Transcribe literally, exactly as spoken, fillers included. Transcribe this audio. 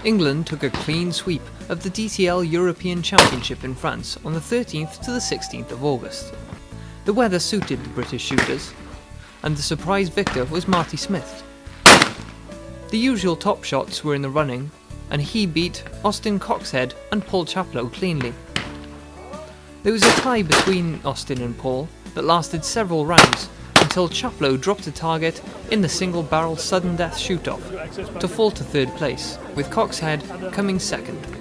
England took a clean sweep of the D T L European Championship in France on the thirteenth to the sixteenth of August. The weather suited the British shooters, and the surprise victor was Marty Smith. The usual top shots were in the running, and he beat Austin Coxhead and Paul Chaplow cleanly. There was a tie between Austin and Paul that lasted several rounds, until Chaplow dropped a target in the single-barrel sudden death shoot-off to fall to third place, with Coxhead coming second.